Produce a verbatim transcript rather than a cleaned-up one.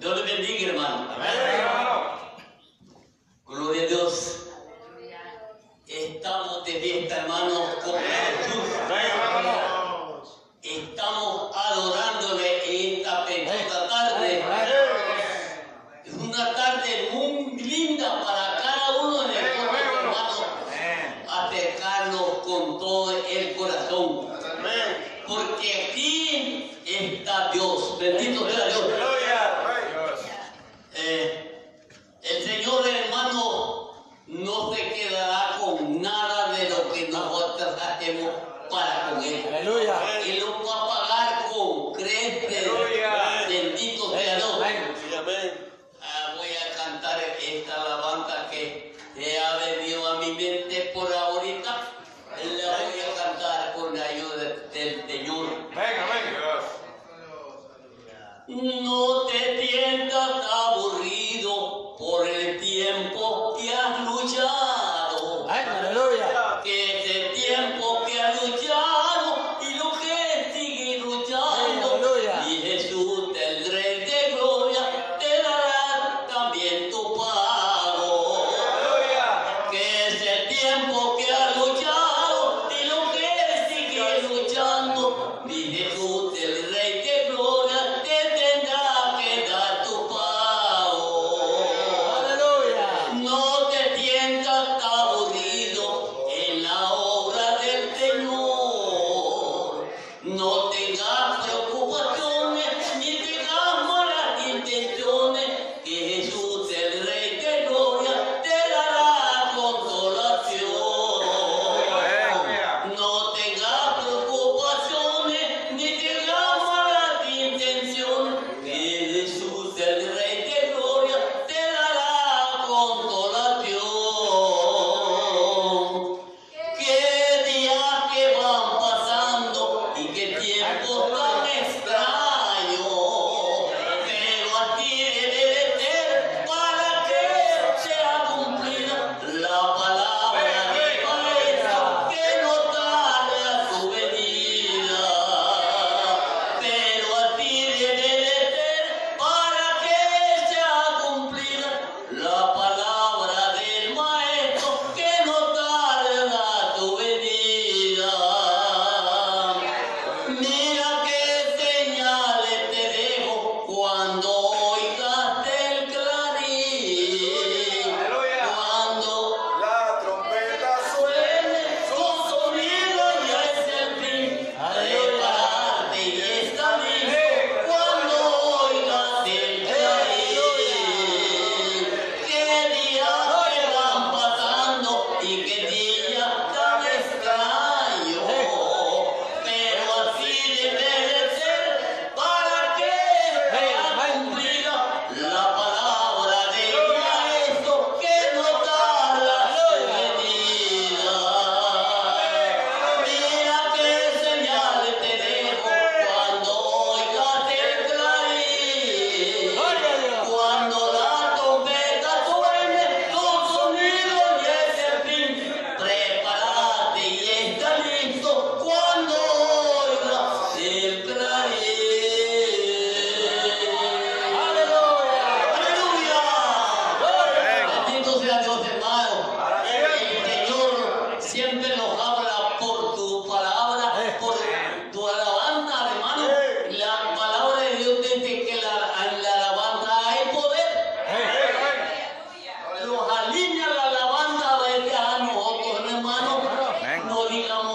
Dios le bendiga, hermano. Gloria a Dios. Estamos de fiesta, hermanos, con Jesús. Estamos adorándole esta preciosa tarde. Es una tarde muy linda para cada uno de nosotros, hermanos, acercarnos con todo el corazón. Porque aquí está Dios. Bendito sea Dios. Eh, el Señor, hermano, no se quedará con nada de lo que nosotros hacemos para con Él. Aleluya. Él lo va a pagar con creces. Bendito sea Dios. Ah, voy a cantar esta alabanza que se ha venido a mi mente por ahorita. La voy a cantar con la ayuda del Señor. No te sientas aburrido por el tiempo que has luchado. Aleluya. Que ese tiempo que has luchado y lo que sigue luchando. Aleluya. Y Jesús, el Rey de Gloria, te dará también tu pago. Que ese tiempo que has luchado y lo que sigue luchando. Y Jesús, el Rey de Gloria, te tendrá que dar tu pago. Aleluya. No te sientas aburrido en la obra del Señor. No tengas preocupaciones ni tengas malas intenciones, que Jesús, el Rey de Gloria, te dará consolación. No tengas preocupaciones ni tengas malas intenciones, que Jesús, el Rey de Gloria, te dará consolación. Qué días que van pasando y qué tiempos tan extraños, pero así debe de ser para que sea cumplida la palabra de Maestro, que no tarde a su venida. Pero así debe de ser para que sea cumplida la palabra del Maestro, que no tarda su venida. Mira qué señales te dejo cuando oigas el clarín. Cuando La trompeta suene su sonido ya es el fin. Prepárate y está listo cuando oigas el clarín. Qué días que van pasando y qué días tan extraños, pero así debe de ser para que sea cumplida la palabra del Maestro, que no tarda su venida. Mira qué señales te dejo cuando oigas el clarín. Cuando la trompeta suene, su sonido ya es el fin. Prepárate y está listo cuando oigas el clarín. ¡Aleluya! Bendito sea Dios, hermano. El Señor siempre nos habla por tu palabra, por tu alabanza, hermano. La palabra de Dios dice que la, en la alabanza hay poder. Nos alinea la alabanza a veces a nosotros, hermano. No digamos